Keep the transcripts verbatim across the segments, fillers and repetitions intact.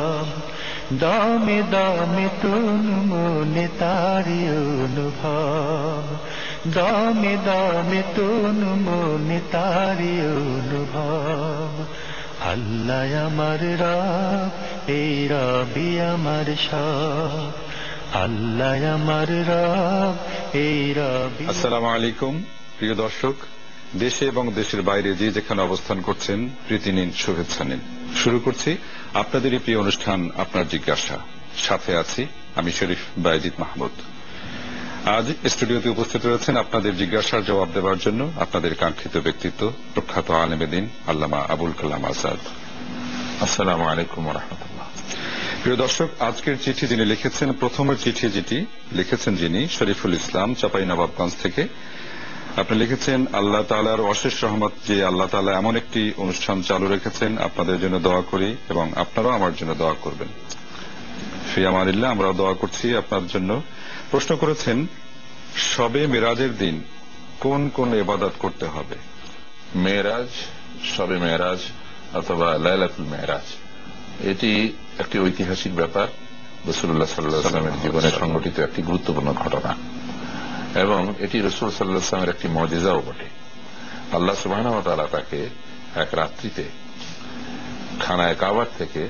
দামে দামে তন মনে তারি অনুভব, দামে দামে তন মনে তারি অনুভব। আল্লাহ আমার রব, এই রবি আমার সব, আল্লাহ আমার রব, এই রবি। আসসালামু আলাইকুম প্রিয় দর্শক, দেশে এবং দেশের বাইরে যে যেখানে অবস্থান করছেন, প্রীতি নিন, শুভেচ্ছা নিন। শুরু করছি আপনাদেরই প্রিয় অনুষ্ঠান আপনার জিজ্ঞাসা। সাথে আছি আমি শরীফ বায়েজিদ মাহমুদ। আজ স্টুডিওতে উপস্থিত রয়েছেন আপনাদের জিজ্ঞাসার জবাব দেওয়ার জন্য আপনাদের কাঙ্ক্ষিত ব্যক্তিত্ব, প্রখ্যাত আলেমে দ্বীন আল্লামা আবুল কালাম আজাদ। আসসালামু আলাইকুম ওয়া রাহমাতুল্লাহ। প্রিয় দর্শক, আজকের চিঠি যিনি লিখেছেন, প্রথমের চিঠি যেটি লিখেছেন যিনি, শরীফুল ইসলাম, চাঁপাইনবাবগঞ্জ থেকে। আপনি লিখেছেন, আল্লাহ তাআলার অশেষ রহমত যে আল্লাহ তাআলা এমন একটি অনুষ্ঠান চালু রেখেছেন, আপনাদের জন্য দোয়া করি এবং আপনারাও আমার জন্য দোয়া করবেন। ফি আমানিল্লাহ, আমরাও দোয়া করছি আপনার জন্য। প্রশ্ন করেছেন, শবে মেরাজের দিন কোন কোন ইবাদত করতে হবে? মেরাজ, শবে মেরাজ অথবা লাইলাতুল মেরাজ, এটি একটি ঐতিহাসিক ব্যাপার, রাসূলুল্লাহ সাল্লাল্লাহু আলাইহি ওয়াসাল্লামের জীবনে সংঘটিত একটি গুরুত্বপূর্ণ ঘটনা এবং এটি রাসূল সাল্লাল্লাহু আলাইহি ওয়াসাল্লামের একটি মুজিজাও বটে। আল্লাহ সুবহানাহু ওয়া তাআলা তাকে এক রাত্রিতে খানায়ে কাবার থেকে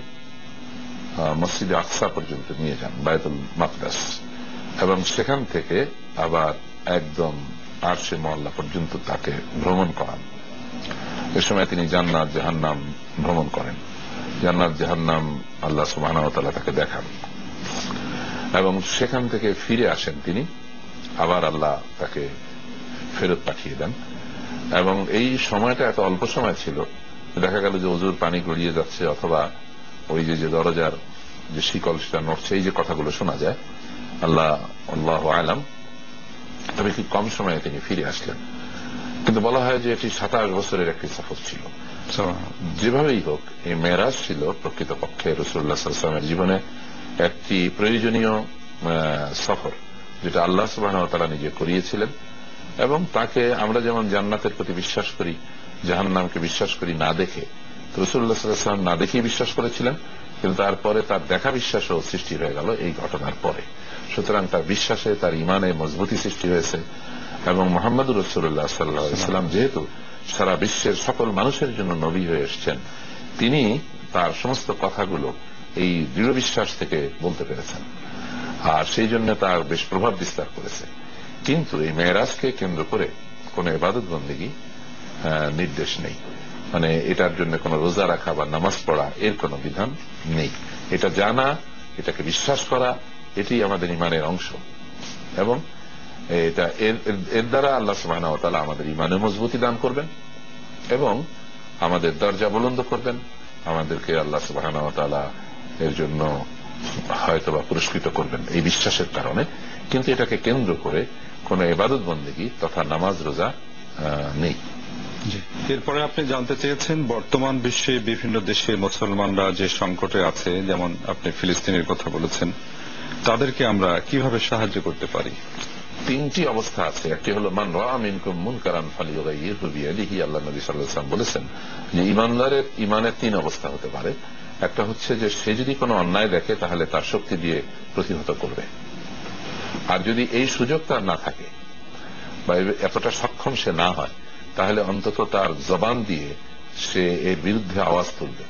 মসজিদে আকসা পর্যন্ত নিয়ে যান, বায়তুল মাকদাস, এবং সেখান থেকে আবার একদম আরশে মওলা পর্যন্ত তাকে ভ্রমণ করান। এ সময় তিনি জান্নাত জাহান্নাম ভ্রমণ করেন, জান্নাত জাহান্নাম আল্লাহ সুবহানাহু ওয়া তাআলা তাকে দেখান এবং সেখান থেকে ফিরে আসেন তিনি, আবার আল্লাহ তাকে ফেরত পাঠিয়ে দেন। এবং এই সময়টা এত অল্প সময় ছিল, দেখা গেল যে ওজুর পানি গড়িয়ে যাচ্ছে অথবা ওই যে যে দরজার যে শিকল সেটা নড়ছে, এই যে কথাগুলো শোনা যায়, আল্লাহ আল্লাহু আলাম। তবে কি কম সময়ে তিনি ফিরে আসলেন, কিন্তু বলা হয় যে এটি সাতাশ বছরের একটি সফর ছিল। যেভাবেই হোক, এই মেরাজ ছিল প্রকৃতপক্ষে রাসূলুল্লাহ সাল্লাল্লাহু আলাইহি ওয়াসাল্লামের জীবনে একটি প্রয়োজনীয় সফর, যেটা আল্লাহ সুবহানাহু ওয়া তাআলা নিজে করিয়েছিলেন। এবং তাকে আমরা যেমন জান্নাতের প্রতি বিশ্বাস করি, জাহান্নামকে বিশ্বাস করি না দেখে, রাসূলুল্লাহ সাল্লাল্লাহু আলাইহি ওয়াসাল্লাম না দেখেই বিশ্বাস করেছিলেন, কিন্তু তারপরে তার দেখা বিশ্বাসও সৃষ্টি হয়ে গেল এই ঘটনার পরে। সুতরাং তার বিশ্বাসে, তার ইমানে মজবুতি সৃষ্টি হয়েছে। এবং মুহাম্মদুর রাসূলুল্লাহ সাল্লাল্লাহু আলাইহি ওয়াসাল্লাম যেহেতু সারা বিশ্বের সকল মানুষের জন্য নবী হয়ে এসেছেন, তিনি তার সমস্ত কথাগুলো এই দৃঢ় বিশ্বাস থেকে বলতে পেরেছেন, আর সেই জন্য তার বেশ প্রভাব বিস্তার করেছে। কিন্তু এই মেরাজকে কেন্দ্র করে কোন ইবাদত বন্দেগী নির্দেশ নেই, মানে এটার জন্য কোন রোজা রাখা বা নামাজ পড়া এর কোন বিধান নেই। এটা জানা, এটাকে বিশ্বাস করা, এটি আমাদের ইমানের অংশ এবং এটা এর দ্বারা আল্লাহ সুবহানাহু ওয়া তাআলা আমাদের ইমানে মজবুতি দান করবেন এবং আমাদের দরজা বুলন্দ করবেন, আমাদেরকে আল্লাহ সুবহানাহু ওয়া তাআলা এর জন্য হয়তোবা পুরস্কৃত করবেন এই বিশ্বাসের কারণে। কিন্তু এটাকে কেন্দ্র করে কোন ইবাদত বন্দেগী তথা নামাজ রোজা নেই। এরপরে আপনি জানতে চেয়েছেন, বর্তমান বিশ্বে বিভিন্ন দেশে মুসলমানরা যে সংকটে আছে, যেমন আপনি ফিলিস্তিনের কথা বলেছেন, তাদেরকে আমরা কিভাবে সাহায্য করতে পারি? তিনটি অবস্থা আছে। একটি হলো মান রাআ মিনকুম মুনকারান ফালিয়ুগাইয়িরহু বিয়াদিহি। আল্লাহ নবী সাল্লাল্লাহু আলাইহি ওয়াসাল্লাম বলেছেন যে ইমানদারের ইমানের তিন অবস্থা হতে পারে। একটা হচ্ছে যে সে যদি কোনো অন্যায় দেখে তাহলে তার শক্তি দিয়ে প্রতিহত করবে, আর যদি এই সুযোগ তার না থাকে বা এতটা সক্ষম সে না হয়, তাহলে অন্তত তার জবান দিয়ে সে এর বিরুদ্ধে আওয়াজ তুলবে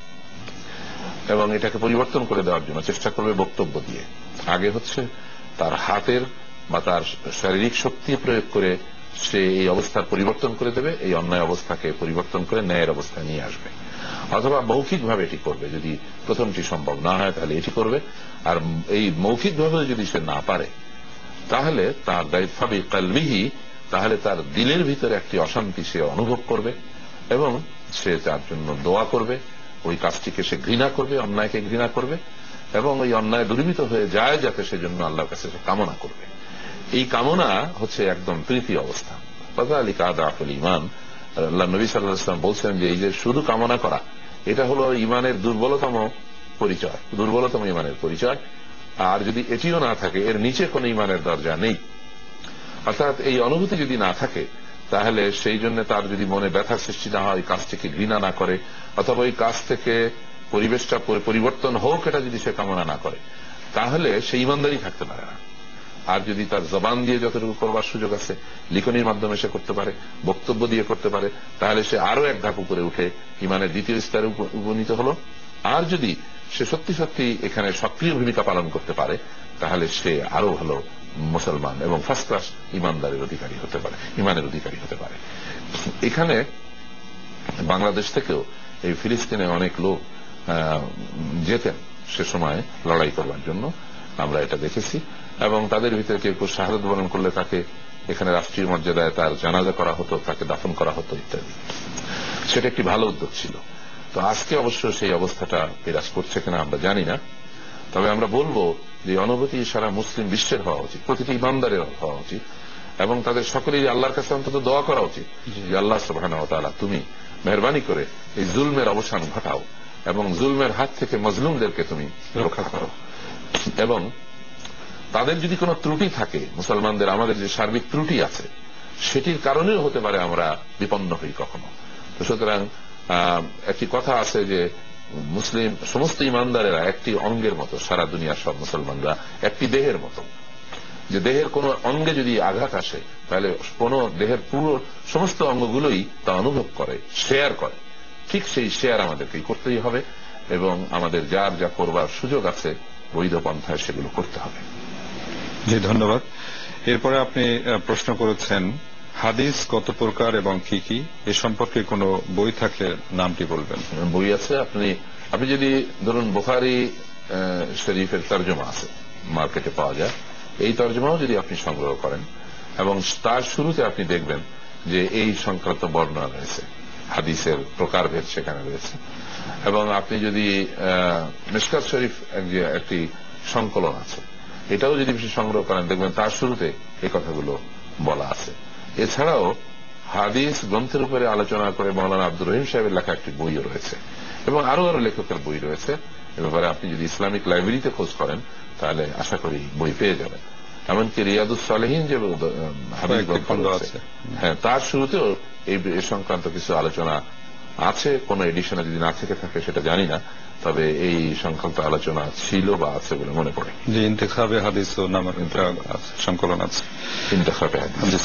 এবং এটাকে পরিবর্তন করে দেওয়ার জন্য চেষ্টা করবে বক্তব্য দিয়ে। আগে হচ্ছে তার হাতের বা তার শারীরিক শক্তি প্রয়োগ করে সে এই অবস্থার পরিবর্তন করে দেবে, এই অন্যায় অবস্থাকে পরিবর্তন করে ন্যায়ের অবস্থায় নিয়ে আসবে। অথবা মৌখিকভাবে এটি করবে, যদি প্রথমটি সম্ভব না হয় তাহলে এটি করবে। আর এই মৌখিকভাবে যদি সে না পারে, তাহলে তার দায়িত্ববি কালবিহি, তাহলে তার দিলের ভিতরে একটি অশান্তি সে অনুভব করবে এবং সে তার জন্য দোয়া করবে, ওই কাজটিকে সে ঘৃণা করবে, অন্যায়কে ঘৃণা করবে এবং ওই অন্যায় দূরীভূত হয়ে যায় যাতে সেজন্য আল্লাহর কাছে সে কামনা করবে। এই কামনা হচ্ছে একদম তৃতীয় অবস্থা। ফাযালিকা আযআফুল ঈমান। আল্লাহ নবী সাল্লাল্লাহু আলাইহি ওয়াসাল্লাম বলছেন যে এই যে শুধু কামনা করা, এটা হলো ঈমানের দুর্বলতম পরিচয়, দুর্বলতম ঈমানের পরিচয়। আর যদি এটিও না থাকে, এর নিচে কোন ঈমানের দরজা নেই। অর্থাৎ এই অনুভূতি যদি না থাকে, তাহলে সেই জন্য তার যদি মনে ব্যথা সৃষ্টি না হয়, কাজটিকে ঘৃণা না করে, অথবা ওই কাজ থেকে পরিবেশটা পরিবর্তন হোক এটা যদি সে কামনা না করে, তাহলে সে ইমানদারি থাকতে পারে না। আর যদি তার জবান দিয়ে যতটুকু করবার সুযোগ আছে, লিখনির মাধ্যমে সে করতে পারে, বক্তব্য দিয়ে করতে পারে, তাহলে সে আরো এক ধাপ উপরে উঠে ইমানের দ্বিতীয় স্তরে উপনীত হলো। আর যদি সে সত্যি সত্যি এখানে সক্রিয় ভূমিকা পালন করতে পারে, তাহলে সে আরো ভালো মুসলমান এবং ফার্স্ট ক্লাস ইমানদারের অধিকারী হতে পারে, ইমানের অধিকারী হতে পারে। এখানে বাংলাদেশ থেকেও এই ফিলিস্তিনে অনেক লোক যেতেন সে সময় লড়াই করবার জন্য, আমরা এটা দেখেছি। এবং তাদের ভিতরে কেউ কেউ শাহাদাত বরণ করলে তাকে এখানে রাষ্ট্রীয় মর্যাদায় তার জানাজা করা হতো, তাকে দাফন করা হতো ইত্যাদি। সেটা একটি ভালো উদ্যোগ ছিল। তো আজকে অবশ্য সেই অবস্থাটা বিরাজ করছে কিনা আমরা জানি না। তবে আমরা বলবো যে অনুভূতি সারা মুসলিম বিশ্বের হওয়া উচিত, প্রতিটি ইমানদারের হওয়া উচিত, এবং তাদের সকলেই আল্লাহর কাছে অন্তত দোয়া করা উচিত যে আল্লাহ সুবহানাহু ওয়া তাআলা তুমি মেহেরবানি করে এই জুলমের অবসান ঘটাও এবং জুলমের হাত থেকে মজলুমদেরকে তুমি রক্ষা করো। এবং তাদের যদি কোনো ত্রুটি থাকে, মুসলমানদের আমাদের যে সার্বিক ত্রুটি আছে, সেটির কারণেও হতে পারে আমরা বিপন্ন হই কখনো। তো সুতরাং একটি কথা আছে যে মুসলিম সমস্ত ইমানদারেরা একটি অঙ্গের মতো, সারা দুনিয়ার সব মুসলমানরা একটি দেহের মতো। যে দেহের কোন অঙ্গে যদি আঘাত আসে, তাহলে কোন দেহের পুরো সমস্ত অঙ্গগুলোই তা অনুভব করে, শেয়ার করে। ঠিক সেই শেয়ার আমাদেরকেই করতেই হবে, এবং আমাদের যার যা করবার সুযোগ আছে বৈধ পন্থায় সেগুলো করতে হবে। জি, ধন্যবাদ। এরপরে আপনি প্রশ্ন করেছেন হাদিস কত প্রকার এবং কি কি, এ সম্পর্কে কোনো বই থাকলে নামটি বলবেন। বই আছে, আপনি আপনি যদি ধরুন বুখারী শরীফের তরজমা আছে, মার্কেটে পাওয়া যায়, এই তরজমাও যদি আপনি সংগ্রহ করেন এবং তার শুরুতে আপনি দেখবেন যে এই সংক্রান্ত বর্ণনা রয়েছে, হাদিসের প্রকারভেদ সেখানে রয়েছে। এবং আপনি যদি মিশকাত শরীফ একটি সংকলন আছে, এটাও যদি আপনি সংগ্রহ করেন, দেখবেন তার শুরুতে এই কথাগুলো বলা আছে। এছাড়াও হাদিস গ্রন্থের উপরে আলোচনা করে মাওলানা আব্দুর রহিম সাহেবের লেখা একটি বইও রয়েছে, এবং আরো আরো লেখকের বই রয়েছে। এ ব্যাপারে আপনি যদি ইসলামিক লাইব্রেরিতে খোঁজ করেন তাহলে আশা করি বই পেয়ে যাবেন। এমনকি রিয়াদুস সালেহিন যে হাদিস গ্রন্থ আছে, হ্যাঁ, তার শুরুতেও এই সংক্রান্ত কিছু আলোচনা আছে। কোন এডিশনে যদি না থেকে থাকে সেটা জানি না, তবে এই সংক্রান্ত আলোচনা ছিল বা আছে বলে মনে পড়ে। যে ইন্তেখাবে হাদিস নামের সংকলন আছে, ইন্তেখাবে হাদিস।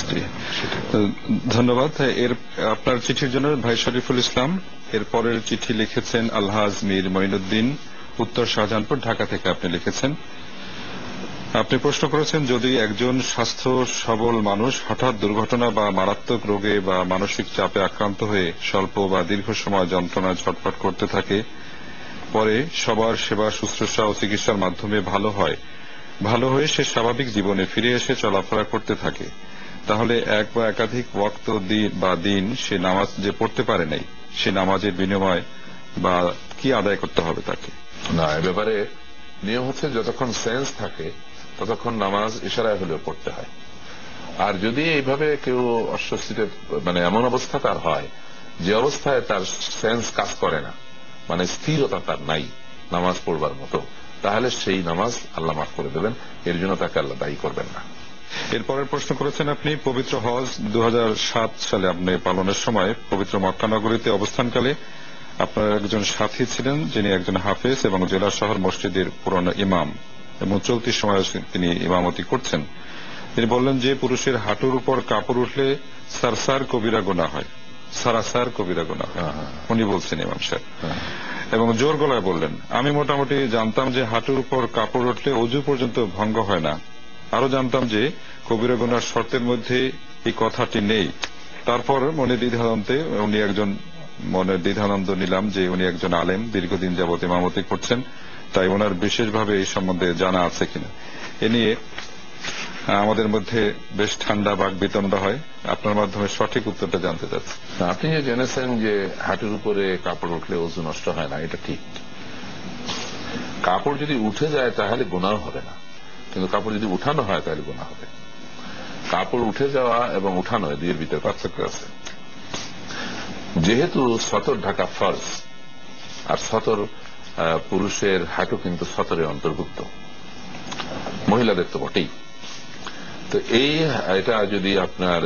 ধন্যবাদ। এর আপনার চিঠির জন্য ভাই শরীফুল ইসলাম। এর পরের চিঠি লিখেছেন আলহাজ মীর মঈনুদ্দিন, উত্তর শাহজাহানপুর, ঢাকা থেকে আপনি লিখেছেন। আপনি প্রশ্ন করেছেন যদি একজন স্বাস্থ্য সবল মানুষ হঠাৎ দুর্ঘটনা বা মারাত্মক রোগে বা মানসিক চাপে আক্রান্ত হয়ে স্বল্প বা দীর্ঘ সময় যন্ত্রণায় ছটফট করতে থাকে, পরে সবার সেবা শুশ্রূষা ও চিকিৎসার মাধ্যমে ভালো হয়, ভালো হয়ে সে স্বাভাবিক জীবনে ফিরে এসে চলাফেরা করতে থাকে, তাহলে এক বা একাধিক ওয়াক্ত বা দিন সে নামাজ যে পড়তে পারে নাই, সে নামাজের বিনিময় বা কি আদায় করতে হবে তাকে? না, এ ব্যাপারে নিয়ম হচ্ছে যতক্ষণ সেন্স থাকে ততক্ষণ নামাজ ইশারায় হলেও পড়তে হয়। আর যদি এইভাবে কেউ অস্বস্তিতে, মানে এমন অবস্থা তার হয় যে অবস্থায় তার সেন্স কাজ করে না, মানে স্থিরতা তার নাই নামাজ পড়বার মতো, তাহলে সেই নামাজ আল্লাহ মাফ করে দেবেন, এর জন্য তাকে আল্লাহ দায়ী করবেন না। এরপরের প্রশ্ন করেছেন আপনি পবিত্র হজ দু হাজার সাত সালে আপনি পালনের সময় পবিত্র মক্কা নগরীতে অবস্থানকালে আপনার একজন সাথী ছিলেন যিনি একজন হাফেজ এবং জেলা শহর মসজিদের পুরনো ইমাম, এবং চলতি সময় তিনি ইমামতি করছেন। তিনি বললেন যে পুরুষের হাঁটুর উপর কাপড় উঠলে সারসার কবিরা গুনাহ হয়, সারাসার কবিরা গুনাহ হয়, উনি বলছেন ইমাম সাহেব। এবং জোর গলায় বললেন, আমি মোটামুটি জানতাম যে হাঁটুর উপর কাপড় উঠলে অজু পর্যন্ত ভঙ্গ হয় না, আরো জানতাম যে কবিরা গুনার শর্তের মধ্যে এই কথাটি নেই। তারপর মনে দ্বিধানন্দে উনি একজন মনের দ্বিধানন্দ নিলাম যে উনি একজন আলেম, দীর্ঘদিন যাবত ইমামতি করছেন, তাই ওনার বিশেষভাবে এই সম্বন্ধে জানা আছে কিনা। এ নিয়ে আমাদের মধ্যে বেশ ঠান্ডা বাক বিতণ্ডা হয়, আপনার মাধ্যমে সঠিক উত্তরটা জানতে চাচ্ছি। আপনি যে জেনেছেন যে হাঁটুর উপরে কাপড় উঠলে ওযু নষ্ট হয় না, এটা ঠিক। কাপড় যদি উঠে যায় তাহলে গুনাহ হবে না, কিন্তু কাপড় যদি উঠানো হয় তাহলে গুনাহ হবে। কাপড় উঠে যাওয়া এবং উঠানো দুইয়ের ভিতরে পার্থক্য আছে। যেহেতু সতর ঢাকা ফরজ, আর সতর পুরুষের হাঁটু কিন্তু সতরের অন্তর্ভুক্ত, মহিলাদের তো বটেই। তো এই এটা যদি আপনার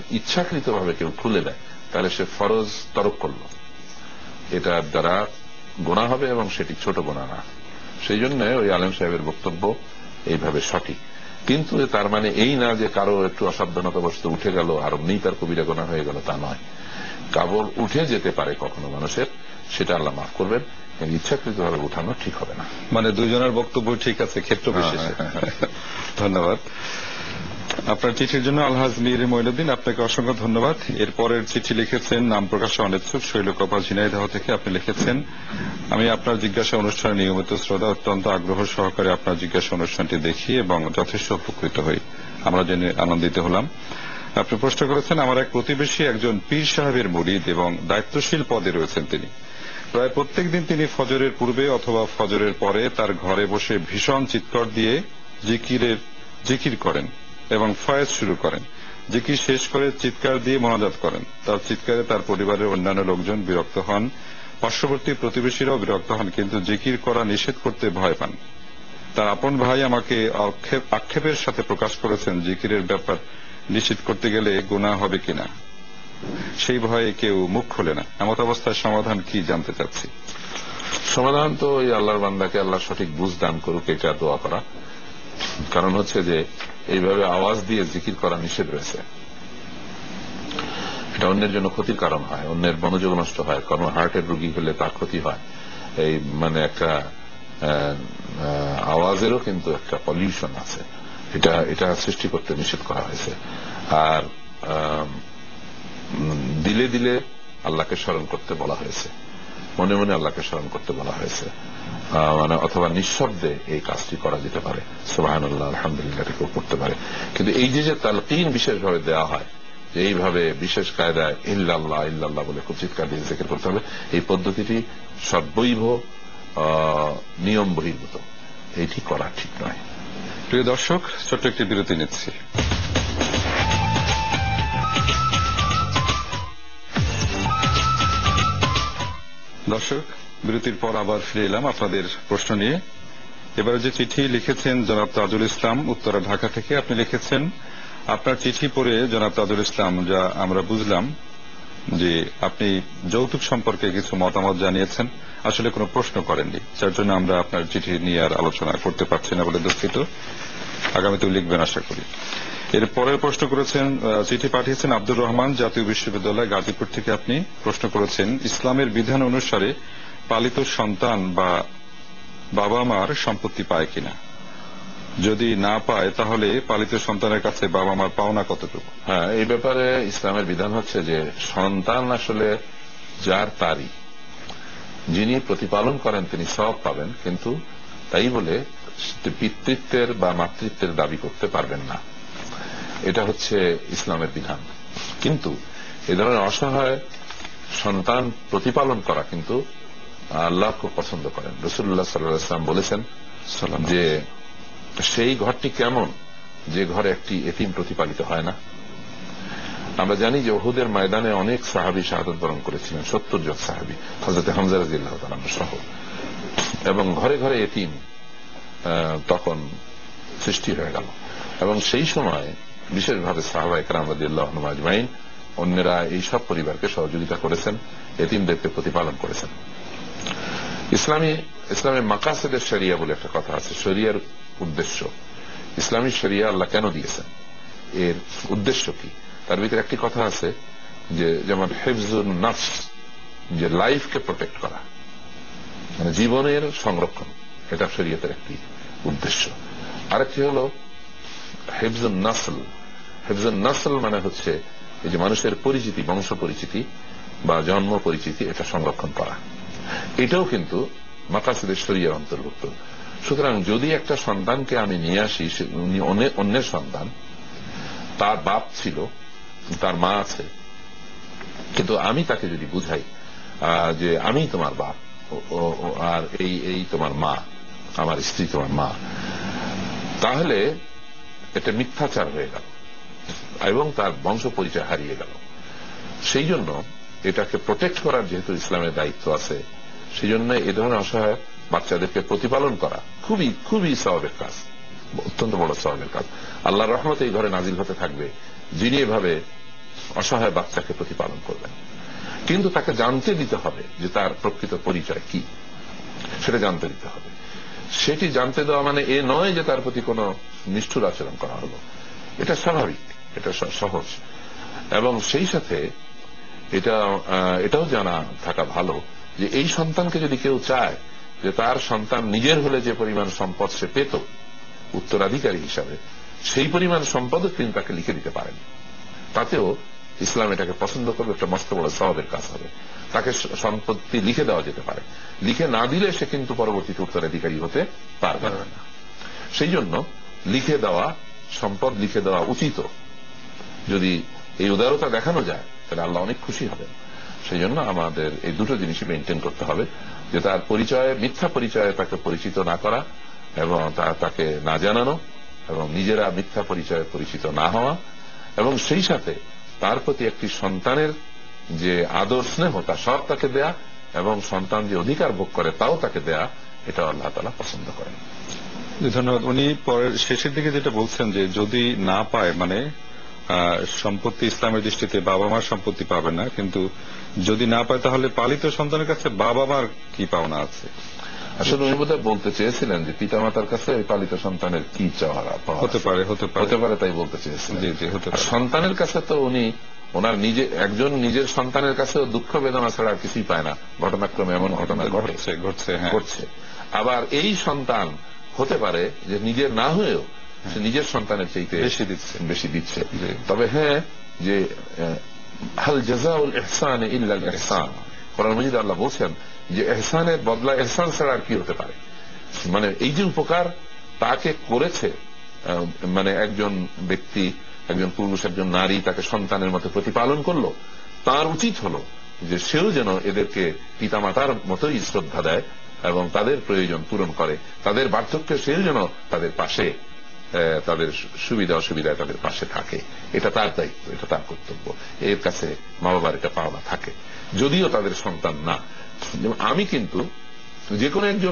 ইচ্ছাকৃত ভাবে কেউ খুলে দেয় তাহলে সে ফরজ তরক করল, এটার দ্বারা গোনা হবে এবং সেটি ছোট গোনা না। সেই জন্য ওই আলেম সাহেবের বক্তব্য এইভাবে সঠিক। কিন্তু তার মানে এই না যে কারো একটু অসাবধানতা বশত উঠে গেল আর অমনি তার কবিরা গোনা হয়ে গেল, তা নয়। কাবর উঠে যেতে পারে কখনো মানুষের, সেটা আল্লাহ মাফ করবেন, ইচ্ছাকৃত ভাবে উঠানো ঠিক হবে না। মানে দুইজনের বক্তব্য ঠিক আছে ক্ষেত্র বিশেষে। ধন্যবাদ আপনার চিঠির জন্য আলহাজ মীর মঈনুদ্দিন, আপনাকে অসংখ্য ধন্যবাদ। এরপরের চিঠি লিখেছেন নাম প্রকাশে অনিচ্ছুক শৈলকপা ঝিনাইদহ থেকে। আপনি লিখেছেন, আমি আপনার জিজ্ঞাসা অনুষ্ঠানে নিয়মিত শ্রোতা, অত্যন্ত আগ্রহ সহকারে আপনার জিজ্ঞাসা অনুষ্ঠানটি দেখি এবং যথেষ্ট উপকৃত হই। আমরা জেনে আনন্দিত হলাম। আপনি প্রশ্ন করেছেন, আমার এক প্রতিবেশী একজন পীর সাহেবের মুরিদ এবং দায়িত্বশীল পদে রয়েছেন। তিনি প্রায় প্রত্যেক দিন তিনি ফজরের পূর্বে অথবা ফজরের পরে তার ঘরে বসে ভীষণ চিৎকার দিয়ে জিকিরের জিকির করেন এবং ফয়েজ শুরু করেন। জিকির শেষ করে চিৎকার দিয়ে মোনাজাত করেন। তার চিৎকারে তার পরিবারের অন্যান্য লোকজন বিরক্ত হন, পার্শ্ববর্তী প্রতিবেশীরাও বিরক্ত হন, কিন্তু জিকির করা নিষেধ করতে ভয় পান। তার আপন ভাই আমাকে আক্ষেপের সাথে প্রকাশ করেছেন জিকিরের ব্যাপার নিষেধ করতে গেলে গুনাহ হবে কিনা, সেই ভয়ে কেউ মুখ খোলে না। এমত অবস্থায় সমাধান কি জানতে চাচ্ছি। সমাধান তো ওই আল্লাহর বান্দাকে আল্লাহ সঠিক বুঝ দান করুক, এটা দোয়া করা। কারণ হচ্ছে যে এইভাবে আওয়াজ দিয়ে জিকির করা নিষেধ রয়েছে, এটা অন্যের জন্য ক্ষতির কারণ হয়, অন্যের মনোযোগ নষ্ট হয়। কারণ হার্টের রোগী হলে তার ক্ষতি হয়। এই মানে একটা আওয়াজেরও কিন্তু একটা পলিউশন আছে, এটা এটা সৃষ্টি করতে নিষেধ করা হয়েছে। আর দিলে দিলে আল্লাহকে স্মরণ করতে বলা হয়েছে, মনে মনে আল্লাহকে স্মরণ করতে বলা হয়েছে, মানে অথবা নিঃশব্দে এই কাজটি করা যেতে পারে। সুবহানাল্লাহ, আলহামদুলিল্লাহ কেউ করতে পারে। কিন্তু এই যে যে তালকিন বিশেষভাবে দেওয়া হয় যে এইভাবে বিশেষ কায়দায় ইল্লাল্লাহ ইল্লাল্লাহ বলে খুব চিৎকার দিয়ে জিকির করতে হবে, এই পদ্ধতিটি সর্বৈব নিয়ম বহির্ভূত, এইটি করা ঠিক নয়। প্রিয় দর্শক, ছোট্ট একটি বিরতি নিচ্ছি। দর্শক, বিরতির পর আবার ফিরে এলাম আপনাদের প্রশ্ন নিয়ে। এবারে যে চিঠি লিখেছেন জনাব তাজুল ইসলাম উত্তরা ঢাকা থেকে। আপনি লিখেছেন, আপনার চিঠি পড়ে জনাব তাজুল ইসলাম যা আমরা বুঝলাম যে আপনি যৌতুক সম্পর্কে কিছু মতামত জানিয়েছেন, আসলে কোনো প্রশ্ন করেননি, যার জন্য আমরা আপনার চিঠি নিয়ে আর আলোচনা করতে পারছি না বলে দুঃখিত। আগামীতেও লিখবেন আশা করি। এর পরের প্রশ্ন করেছেন, চিঠি পাঠিয়েছেন আব্দুর রহমান, জাতীয় বিশ্ববিদ্যালয় গাজীপুর থেকে। আপনি প্রশ্ন করেছেন, ইসলামের বিধান অনুসারে পালিত সন্তান বা বাবা মার সম্পত্তি পায় কিনা, যদি না পায় তাহলে পালিত সন্তানের কাছে বাবা মার পাওনা কতটুকু? হ্যাঁ, এই ব্যাপারে ইসলামের বিধান হচ্ছে যে সন্তান আসলে যার তারই, যিনি প্রতিপালন করেন তিনি সওয়াব পাবেন, কিন্তু তাই বলে পিতৃত্বের বা মাতৃত্বের দাবি করতে পারবেন না। এটা হচ্ছে ইসলামের বিধান। কিন্তু এ ধরনের অসহায় সন্তান প্রতিপালন করা কিন্তু আল্লাহ খুব পছন্দ করেন। রাসূলুল্লাহ সাল্লাল্লাহু আলাইহি ওয়াসাল্লাম বলেছেন যে সেই ঘরটি কেমন যে ঘরে একটি এতিম প্রতিপালিত হয় না। আমরা জানি যে উহুদের ময়দানে অনেক সাহাবী শাহাদাত বরণ করেছিলেন, সত্তর জন সাহাবী, হযরত হামজা রাদিয়াল্লাহু তাআলা সহ, এবং ঘরে ঘরে এতিম তখন সৃষ্টি হয়ে গেল। এবং সেই সময় বিশেষভাবে সাহাবায়ে কেরাম রাদিয়াল্লাহু আনহুম আজমাইন, অন্যরা এই সব পরিবারকে সহযোগিতা করেছেন, এতিমদেরকে প্রতিপালন করেছেন। ইসলামী ইসলামের মাকাসিদের শরিয়া বলে একটা কথা আছে, শরিয়ার উদ্দেশ্য। ইসলামী শরিয়া আল্লাহ কেন দিয়েছেন, এর উদ্দেশ্য কি, তার ভিতরে একটি কথা আছে যে যেমন হিফজুন নফস, যে লাইফকে প্রোটেক্ট করা, মানে জীবনের সংরক্ষণ, এটা শরিয়তের একটি উদ্দেশ্য। আরেকটি হল হিফজুন নাসল। হিফজুন নাসল মানে হচ্ছে এই যে মানুষের পরিচিতি, বংশ পরিচিতি বা জন্ম পরিচিতি, এটা সংরক্ষণ করা, এটাও কিন্তু মাকাসিদের শরিয়ার অন্তর্ভুক্ত। সুতরাং যদি একটা সন্তানকে আমি নিয়ে আসি, উনি অন্যের সন্তান, তার বাপ ছিল, তার মা আছে, কিন্তু আমি তাকে যদি বুঝাই যে আমি তোমার বাপ আর এই এই তোমার মা, আমার স্ত্রী তোমার মা, তাহলে এটা মিথ্যাচার হয়ে গেল এবং তার বংশ পরিচয় হারিয়ে গেল। সেই জন্য এটাকে প্রোটেক্ট করার যেহেতু ইসলামের দায়িত্ব আছে, সেই জন্য এ ধরনের অসহায় বাচ্চাদেরকে প্রতিপালন করা খুবই খুবই সওয়াবের কাজ, অত্যন্ত বড় সওয়াবের কাজ। আল্লাহর রহমত এই ঘরে নাজিল হতে থাকবে যিনি এভাবে অসহায় বাচ্চাকে প্রতিপালন করবেন। কিন্তু তাকে জানতে দিতে হবে যে তার প্রকৃত পরিচয় কি। সেটা জানতে দিতে হবে। সেটি জানতে দেওয়া মানে এ নয় যে তার প্রতি কোনো নিষ্ঠুর আচরণ করা হলো, এটা স্বাভাবিক, এটা সহজ। এবং সেই সাথে এটা এটাও জানা থাকা ভালো যে এই সন্তানকে যদি কেউ চায় যে তার সন্তান নিজের হলে যে পরিমাণ সম্পদ সে পেত উত্তরাধিকারী হিসাবে, সেই পরিমাণ সম্পদও তিনি তাকে লিখে দিতে পারেন। তাতেও ইসলাম এটাকে পছন্দ করবে, একটা মস্ত বড় সওয়াবের কাজ হবে। তাকে সম্পত্তি লিখে দেওয়া যেতে পারে, লিখে না দিলে সে কিন্তু পরবর্তীতে উত্তরাধিকারী হতে পারবে না। সেই জন্য লিখে দেওয়া, সম্পদ লিখে দেওয়া উচিত। যদি এই উদারতা দেখানো যায় তাহলে আল্লাহ অনেক খুশি হবেন। সেই জন্য আমাদের এই দুটো জিনিসই মেনটেন করতে হবে, যে তার পরিচয়ে, মিথ্যা পরিচয়ে তাকে পরিচিত না করা এবং তাকে না জানানো, এবং নিজেরা মিথ্যা পরিচয়ে পরিচিত না হওয়া, এবং সেই সাথে তার প্রতি একটি সন্তানের যে আদর স্নেহ তা সব তাকে দেয়া, এবং সন্তান যে অধিকার ভোগ করে তাও তাকে দেয়া, এটা আল্লাহ তাআলা পছন্দ করেন। ধন্যবাদ। উনি পরের শেষের দিকে যেটা বলছেন যে যদি না পায়, মানে সম্পত্তি ইসলামের দৃষ্টিতে বাবা মার সম্পত্তি পাবে না, কিন্তু যদি না পায় তাহলে পালিত সন্তানের কাছে বাবা মার কি পাওনা আছে। আসলে উনি বোধহয় বলতে চেয়েছিলেন যে পিতা মাতার কাছে পালিত সন্তানের কি চাওয়া হতে পারে, হতে পারে তাই বলতে চেয়েছিলেন। সন্তানের কাছে তো উনি ওনার নিজে একজন নিজের সন্তানের কাছেও দুঃখ বেদনা ছাড়া কিছুই পায় না। ঘটনাক্রমে এমন ঘটনা ঘটছে ঘটছে ঘটছে আবার এই সন্তান হতে পারে যে নিজের না হয়েও সে নিজের সন্তানের চাইতে বেশি দিচ্ছে বেশি দিচ্ছে তবে হ্যাঁ, যে হাল জাযাউল ইহসান ইল্লাল ইহসান, কোরআন মাজিদে আল্লাহ বলছেন যে ইহসানের বদলা ইহসান ছাড়া আর কি হতে পারে। মানে এই যে উপকার তাকে করেছে, মানে একজন ব্যক্তি, একজন পুরুষ, একজন নারী তাকে সন্তানের মতো প্রতিপালন করলো, তার উচিত হলো যে সেও যেন এদেরকে পিতামাতার মতোই শ্রদ্ধা দেয় এবং তাদের প্রয়োজন পূরণ করে, তাদের বার্ধক্যে সেও যেন তাদের পাশে, তাদের সুবিধা অসুবিধায় তাদের পাশে থাকে। এটা তার দায়িত্ব, এটা তার কর্তব্য। এর কাছে মা বাবার এটা পাওনা থাকে, যদিও তাদের সন্তান না। আমি কিন্তু যে কোনো একজন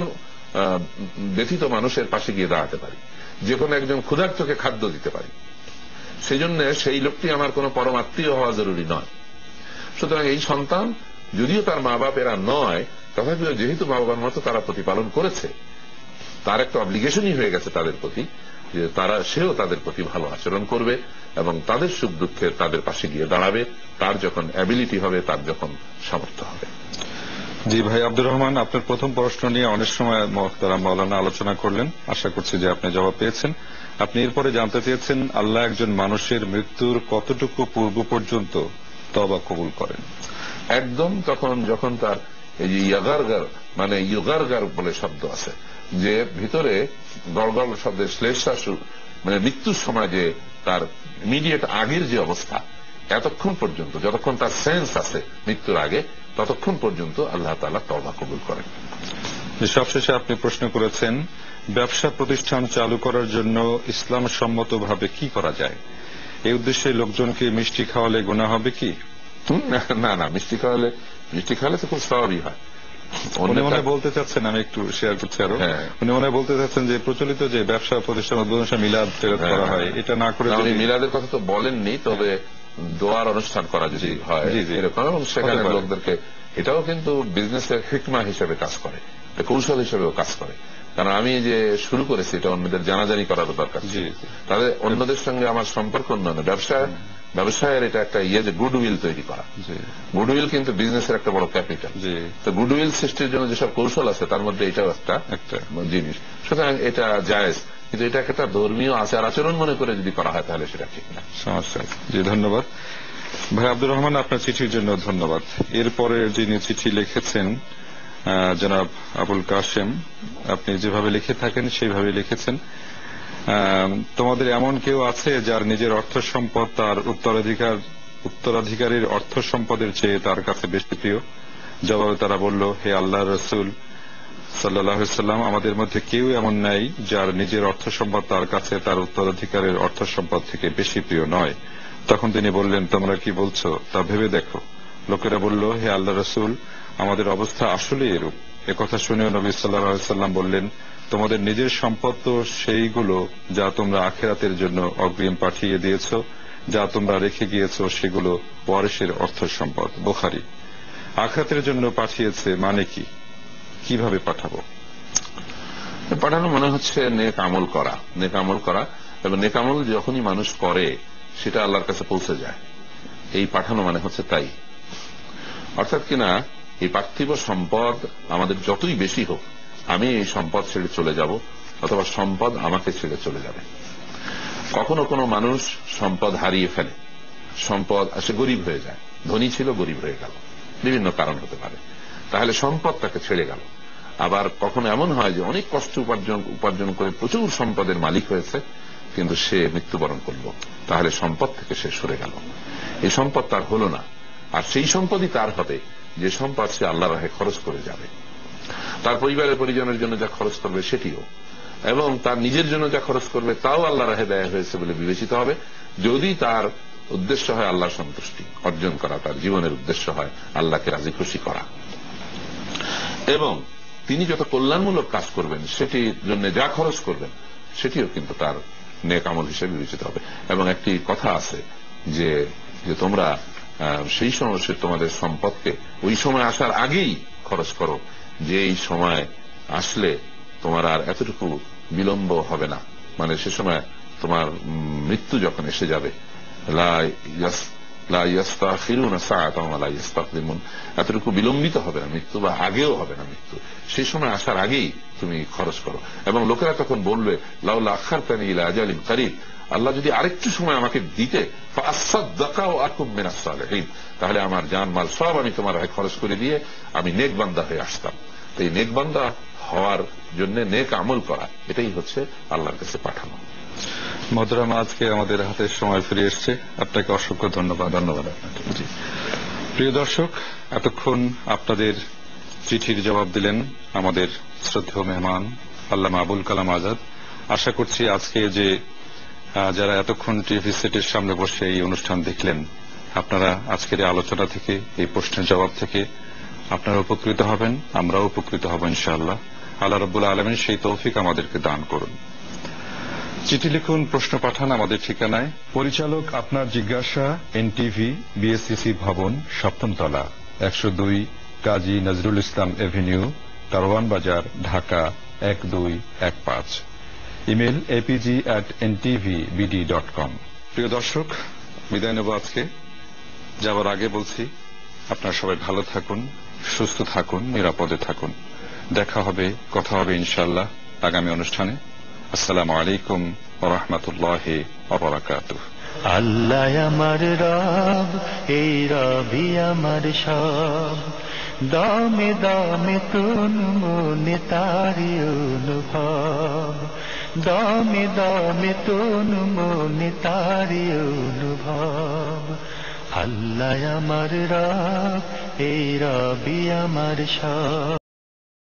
ব্যথিত মানুষের পাশে গিয়ে দাঁড়াতে পারি, যে কোনো একজন ক্ষুধার্তকে খাদ্য দিতে পারি, সেই জন্য সেই লোকটি আমার কোনো পরমাত্মীয় হওয়া জরুরি নয়। সুতরাং এই সন্তান যদিও তার মা বাপেরা নয়, তথাপিও যেহেতু মা বাবার মতো তারা প্রতিপালন করেছে, তার একটা অব্লিগেশনই হয়ে গেছে তাদের প্রতি, যে তারা সেও তাদের প্রতি ভালো আচরণ করবে এবং তাদের সুখ দুঃখে তাদের পাশে গিয়ে দাঁড়াবে, তার যখন অ্যাবিলিটি হবে, তার যখন সামর্থ্য হবে। জি ভাই আব্দুর রহমান, আপনার প্রথম প্রশ্ন নিয়ে অনেক সময় মোহতারাম মাওলানা আলোচনা করলেন, আশা করছি যে আপনি জবাব পেয়েছেন। আপনি এরপরে জানতে চেয়েছেন আল্লাহ একজন মানুষের মৃত্যুর কতটুকু পূর্ব পর্যন্ত তওবা কবুল করেন। একদম তখন যখন তার এই যে ইয়াগারগার, মানে ইউগারগার বলে শব্দ আছে, যে ভিতরে গড়গড় শব্দের শ্লেষাসু, মানে মৃত্যুর সময় যে তার ইমিডিয়েট আগের যে অবস্থা, এতক্ষণ পর্যন্ত, যতক্ষণ তার সেন্স আছে মৃত্যুর আগে, ততক্ষণ পর্যন্ত আল্লাহ তাআলা তওবা কবুল করেন। সবশেষে আপনি প্রশ্ন করেছেন ব্যবসা প্রতিষ্ঠান চালু করার জন্য ইসলাম সম্মতভাবে কি করা যায়, এই উদ্দেশ্যে লোকজনকে মিষ্টি খাওয়ালে গুনাহ হবে কি? না না, মিষ্টি খাওয়ালে মিষ্টি খাওয়ালে তো খুব স্বাভাবিক হয়। উনি মনে বলতে চাচ্ছেন, আমি একটু শেয়ার করছি আরো, উনি মনে বলতে চাচ্ছেন যে প্রচলিত যে ব্যবসা প্রতিষ্ঠান উদ্বোধন মিলাদ করা হয়, এটা না করে, মিলাদের কথা তো বলেননি, তবে দোয়ার অনুষ্ঠান করা যদি হয় এরকম, এবং সেখানে লোকদেরকে, এটাও কিন্তু বিজনেসের হিকমা হিসেবে কাজ করে, কৌশল হিসেবেও কাজ করে। কারণ আমি যে শুরু করেছি এটা অন্যদের জানাজানি করার দরকার, তাদের অন্যদের সঙ্গে আমার সম্পর্ক অন্যান্য ব্যবসা ব্যবসায়ের এটা একটা ইয়ে যে গুডউইল তৈরি করা। গুডউইল কিন্তু বিজনেসের একটা বড় ক্যাপিটাল। তো গুডউইল সৃষ্টির জন্য যেসব কৌশল আছে তার মধ্যে এটাও একটা একটা জিনিস। সুতরাং এটা জায়েজ, কিন্তু এটা একটা ধর্মীয় আচার আচরণ মনে করে যদি করা হয় তাহলে সেটা ঠিক না, সমস্যা। জি ধন্যবাদ ভাই আব্দুর রহমান, আপনার চিঠির জন্য ধন্যবাদ। এরপরে যিনি চিঠি লিখেছেন জনাব আবুল কাশেম, আপনি যেভাবে লিখে থাকেন সেইভাবে লিখেছেন, তোমাদের এমন কেউ আছে যার নিজের অর্থ সম্পদ তার উত্তরাধিকার উত্তরাধিকারীর অর্থ সম্পদের চেয়ে তার কাছে বেশি প্রিয়? জবাবে তারা বলল, হে আল্লাহর রাসূল সাল্লাল্লাহু আলাইহি সাল্লাম, আমাদের মধ্যে কেউ এমন নাই যার নিজের অর্থ সম্পদ তার কাছে তার উত্তরাধিকারের অর্থ সম্পদ থেকে বেশি প্রিয় নয়। তখন তিনি বললেন, তোমরা কি বলছো তা ভেবে দেখো। লোকেরা বলল, হে আল্লাহর রাসূল, আমাদের অবস্থা আসলে এরূপ। একথা শুনেও নবী সাল্লাল্লাহু আলাইহি সাল্লাম বললেন, তোমাদের নিজের সম্পদ তো সেইগুলো যা তোমরা আখিরাতের জন্য অগ্রিম পাঠিয়ে দিয়েছ, যা তোমরা রেখে গিয়েছ সেগুলো ওয়ারিসের অর্থ সম্পদ। বুখারী। আখিরাতের জন্য পাঠিয়েছে মানে কি? কিভাবে পাঠাবো? পাঠানো মনে হচ্ছে নেক আমল করা, নেক আমল করা এবং নেক আমল যখনই মানুষ করে সেটা আল্লাহর কাছে পৌঁছে যায়, এই পাঠানো মানে হচ্ছে তাই। অর্থাৎ কিনা এই পার্থিব সম্পদ আমাদের যতই বেশি হোক, আমি এই সম্পদ ছেড়ে চলে যাব অথবা সম্পদ আমাকে ছেড়ে চলে যাবে। কখনো কোনো মানুষ সম্পদ হারিয়ে ফেলে, সম্পদ আসে গরিব হয়ে যায়, ধনী ছিল গরিব হয়ে গেল, বিভিন্ন কারণ হতে পারে, তাহলে সম্পদ তাকে ছেড়ে গেল। আবার কখনো এমন হয় যে অনেক কষ্ট উপার্জন উপার্জন করে প্রচুর সম্পদের মালিক হয়েছে, কিন্তু সে মৃত্যুবরণ করল, তাহলে সম্পদ থেকে সে সরে গেল, এই সম্পদ তার হলো না। আর সেই সম্পদই তার হবে যে সম্পদ সে আল্লাহর রাহে খরচ করে যাবে, তার পরিবারের পরিজনের জন্য যা খরচ করবে সেটিও, এবং তার নিজের জন্য যা খরচ করবে তাও আল্লাহর রাহে ব্যয় হয়েছে বলে বিবেচিত হবে, যদি তার উদ্দেশ্য হয় আল্লাহর সন্তুষ্টি অর্জন করা, তার জীবনের উদ্দেশ্য হয় আল্লাহকে রাজি খুশি করা। এবং তিনি যত কল্যাণমূলক কাজ করবেন সেটির জন্য যা খরচ করবেন সেটিও কিন্তু তার নেক আমল হিসেবে বিবেচিত হবে। এবং একটি কথা আছে যে যে তোমরা সেই সময় তোমাদের সম্পদকে ওই সময় আসার আগেই খরচ করো, যে এই সময় আসলে তোমার আর এতটুকু বিলম্ব হবে না, মানে সে সময় তোমার মৃত্যু যখন এসে যাবে, এতটুকু বিলম্বিত হবে না মৃত্যু, বা আগেও হবে না মৃত্যু, সেই সময় আসার আগেই তুমি খরচ করো। এবং লোকেরা তখন বলবে লাউলা আখারতানি ইলা আজালিন করিব, আল্লাহ যদি আরেকটু সময় আমাকে দিতে, তাহলে আমার জান মাল সব আমি তোমার খরচ করে দিয়ে আমি নেক বান্দা হয়ে আসতাম। তো এই নেক বান্দা হওয়ার জন্য নেক আমল করা, এটাই হচ্ছে আল্লাহর কাছে পাঠানো। মহতরাম, আজকে আমাদের হাতে সময় ফিরে এসছে, আপনাকে অসংখ্য ধন্যবাদ। ধন্যবাদ। প্রিয় দর্শক, এতক্ষণ আপনাদের চিঠির জবাব দিলেন আমাদের শ্রদ্ধেয় মেহমান আল্লামা আবুল কালাম আজাদ। আশা করছি আজকে যে যারা এতক্ষণ টিভি সেটের সামনে বসে এই অনুষ্ঠান দেখলেন, আপনারা আজকের এই আলোচনা থেকে, এই প্রশ্নের জবাব থেকে আপনারা উপকৃত হবেন, আমরাও উপকৃত হব ইনশাআল্লাহ। আল্লাহ রাব্বুল আলামিন সেই তৌফিক আমাদেরকে দান করুন। চিঠি লিখুন, প্রশ্ন পাঠান আমাদের ঠিকানায়। পরিচালক আপনার জিজ্ঞাসা, এনটিভি, বিএসসিসি ভবন, সপ্তম তলা, একশো দুই কাজী নজরুল ইসলাম এভিনিউ, কারওয়ান বাজার, ঢাকা এক দুই এক পাঁচ। Email APG at NTV BD dot com. প্রিয় দর্শক, বিদায় নেব আজকে। যাবার আগে বলছি, আপনারা সবাই ভালো থাকুন, সুস্থ থাকুন, নিরাপদে থাকুন। দেখা হবে, কথা হবে ইনশাআল্লাহ আগামী অনুষ্ঠানে। আসসালামু আলাইকুম ওয়া রাহমাতুল্লাহি ওয়া বারাকাতুহু। আল্লাহ আমার রব, এই রবি আমার সব, দামে দামে তুন মনে তারি অনুভব, দামে দামে তুন মনে তারি অনুভব। আল্লাহ আমার রব, এই রবি আমার সব।